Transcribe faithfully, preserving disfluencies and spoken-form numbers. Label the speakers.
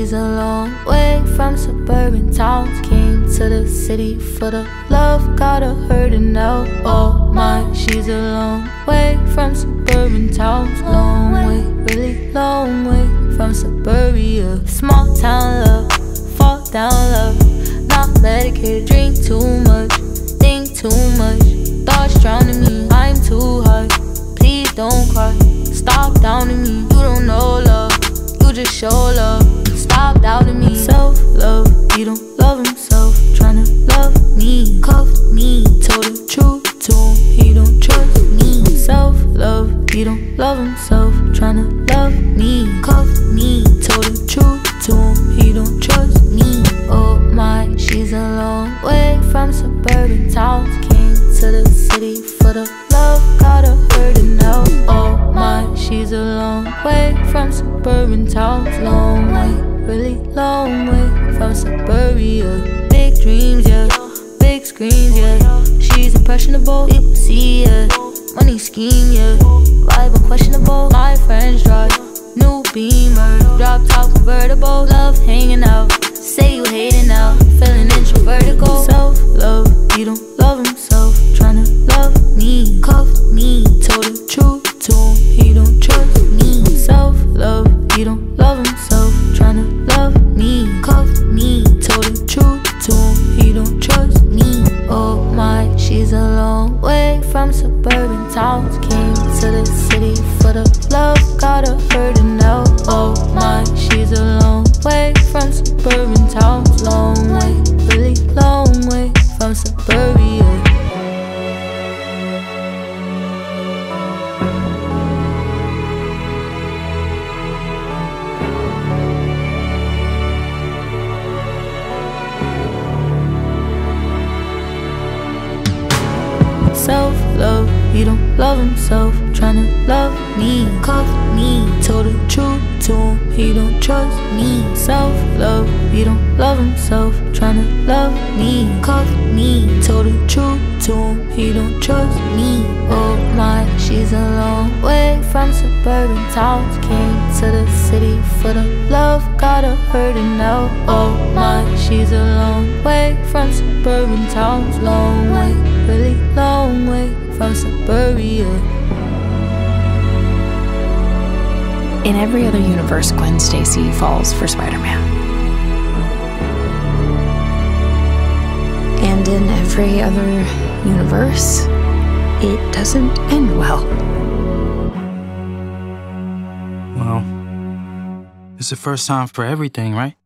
Speaker 1: she's a long way from suburban towns. Came to the city for the love, got her hurtin' now. Oh my, she's a long way from suburban towns. Long way, really long way from suburbia. Small town love, fall down love. Not medicated, drink too much, think too much. Thoughts drowning me, I'm too high. Please don't cry, stop downing me. You don't know love, you just show love. Stop doubting me. Self-love, he don't love himself. Tryna love me, cuff me. Told the truth to him, he don't trust me. Self-love, he don't love himself. Tryna love me, cuff me. Told the truth to him, he don't trust me. Oh my, she's a long way from suburban towns. Came to the city for the love, got her hurtin' now. Oh my, she's a long way from suburban towns. Long way, really long way from suburbia. Big dreams, yeah, big screens, yeah. She's impressionable, people see, yeah. Money scheme, yeah. Vibe unquestionable. My friends drive new Beamer, drop top convertible. Love hanging out, say you hating now, feeling introvertical. Self-love, he don't love himself. Tryna love me, cuff me. Told the truth to him, he don't trust me. Self-love, he don't love himself. Tryna love me, cuff me. Told the truth to him, he don't trust me. Oh my, she's a long way from suburban towns. Came to the city for the love, got her hurtin' now. Oh my, she's a long way from suburban towns. Long way, really long way from suburbia. Self-love, he don't love himself. Tryna love me, cuff me. Told the truth to him, he don't trust me. Self-love, he don't love himself. Tryna love me, cuff me. Told the truth to him, he don't trust me. Oh my, she's a long way from suburban towns. Came to the city for the love, got her hurtin' now. Oh my, she's a long way from suburban towns. Long way, really long way from suburbia.
Speaker 2: In every other universe, Gwen Stacy falls for Spider-Man. And in every other universe, it doesn't end well.
Speaker 3: Well, it's the first time for everything, right?